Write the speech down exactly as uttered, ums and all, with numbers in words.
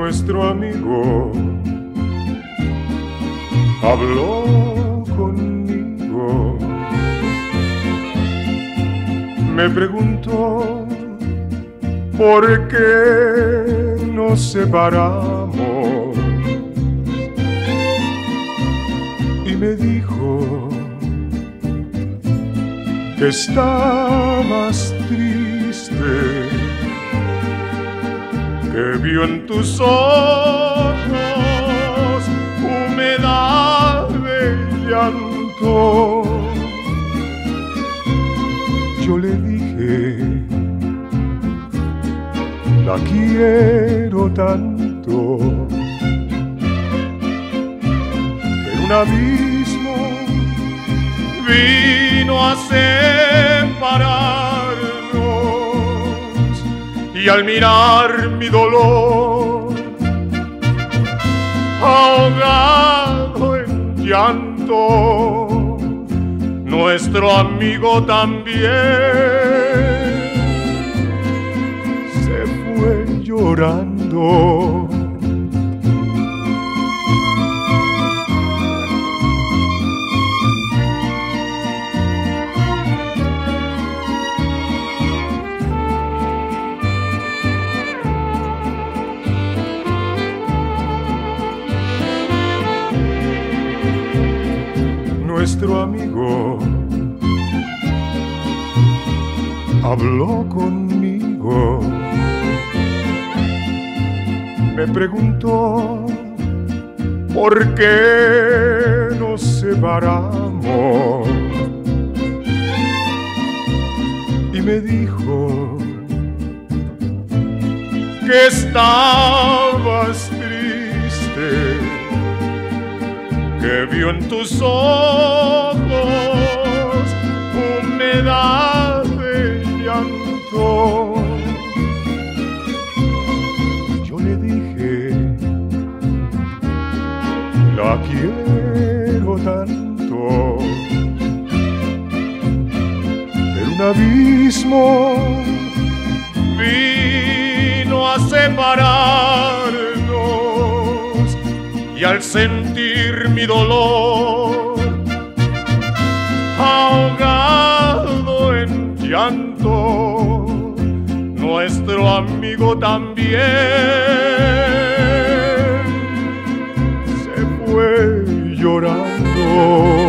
nuestro amigo habló conmigo. Me preguntó por qué nos separamos y me dijo que estabas triste, que vio en tus ojos humedad de llanto. Yo le dije, la quiero tanto, pero un abismo vino a separarnos y al mirar mi dolor, ahogado en llanto, nuestro amigo también se fue llorando. Nuestro amigo habló conmigo, me preguntó por qué nos separamos y me dijo que estabas triste, que vio en tus ojos humedad de llanto. Yo le dije, la quiero tanto, pero un abismo vino a separarnos y al sentir mi dolor, ahogado en llanto, nuestro amigo también se fue llorando.